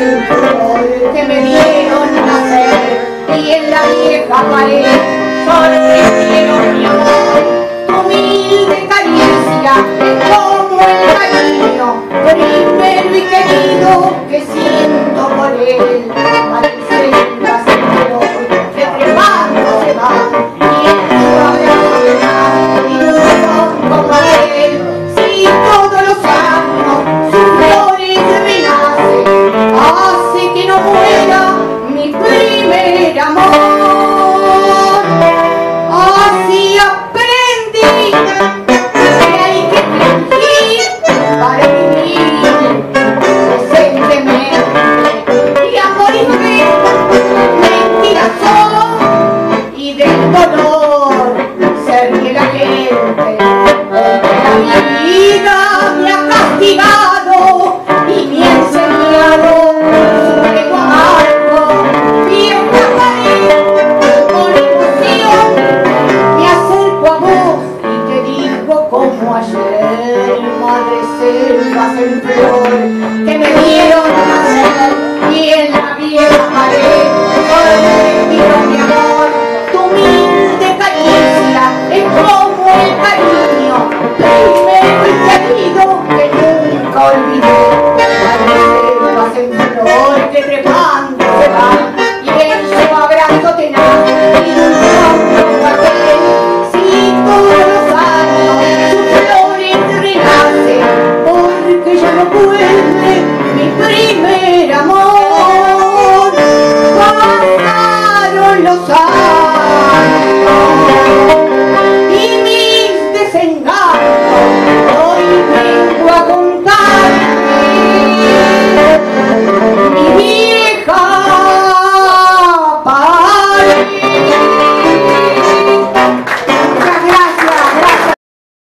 hacen flor que me vieron nacer y en la vieja pared sorprendieron mi amor. Tu humilde caricia es como el cariño primero y querido que siento por él. Parece que hacen flor que trepando se va y en su abrazo me da y duro como él. Si todos los años sus flores renacen, hace que no muera mi primer amor. Así aprendí que hay que fingir para vivir decentemente y a morirme mentiras son y del dolor se ríe la gente. La vida me ha castigado y me ha enseñado su lengua amargo. Vieja pared, con ilusión me acerco a vos y te digo como ayer. Madre selvas en flor que me vieron nacer y en la vieja pared sorprendieron mi amor. Tu humilde caricia es como el cariño primero y querido que nunca olvidé. Madre selvas en flor que trepando se va y en su abrazo tenaz y un papel. Si todos los años sus flores renacen, porque ya no vuelve mi primer amor. Pasaron los años